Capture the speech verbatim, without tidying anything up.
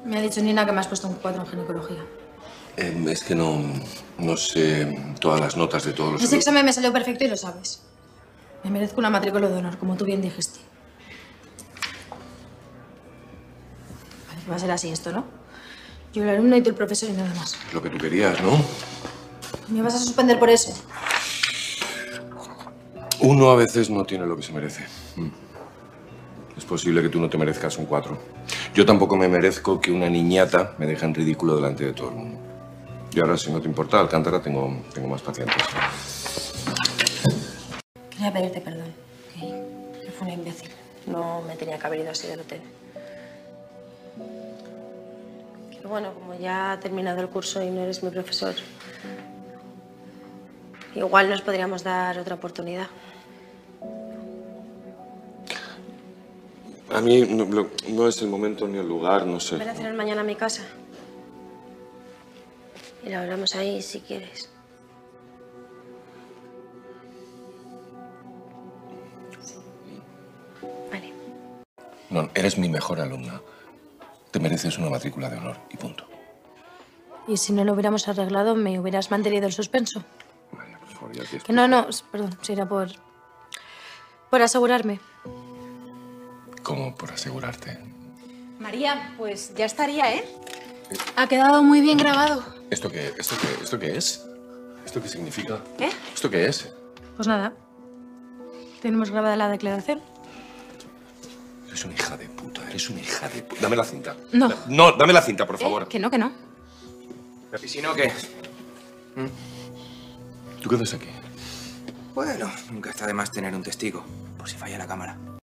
Me ha dicho Nina que me has puesto un cuatro en ginecología. Eh, es que no, no sé todas las notas de todos los... Ese examen me salió perfecto y lo sabes. Me merezco una matrícula de honor, como tú bien dijiste. Vale, va a ser así esto, ¿no? Yo el alumno y tú el profesor y nada más. Lo que tú querías, ¿no? ¿Me vas a suspender por eso? Uno a veces no tiene lo que se merece. Es posible que tú no te merezcas un cuatro. Yo tampoco me merezco que una niñata me deje en ridículo delante de todo el mundo. Y ahora, si no te importa, Alcántara, tengo, tengo más pacientes. Quería pedirte perdón, que, que fue una imbécil. No me tenía que haber ido así del hotel. Que bueno, como ya ha terminado el curso y no eres mi profesor, igual nos podríamos dar otra oportunidad. A mí no, no, no es el momento ni el lugar, no sé. Ven a cenar mañana a mi casa. Y lo hablamos ahí si quieres. Vale. No, eres mi mejor alumna. Te mereces una matrícula de honor y punto. ¿Y si no lo hubiéramos arreglado, me hubieras mantenido el suspenso? María, por favor, ya te Que no, no, perdón, si era por... por asegurarme. ¿Cómo por asegurarte? María, pues ya estaría, ¿eh? Ha quedado muy bien grabado. ¿Esto qué, esto qué, esto qué es? ¿Esto qué significa? ¿Qué? ¿Esto qué es? Pues nada. Tenemos grabada la declaración. Eres una hija de puta, eres una hija de puta. Dame la cinta. No. No, dame la cinta, por favor. Eh, que no, que no. ¿Y si no, qué? ¿Tú qué haces aquí? Bueno, nunca está de más tener un testigo, por si falla la cámara.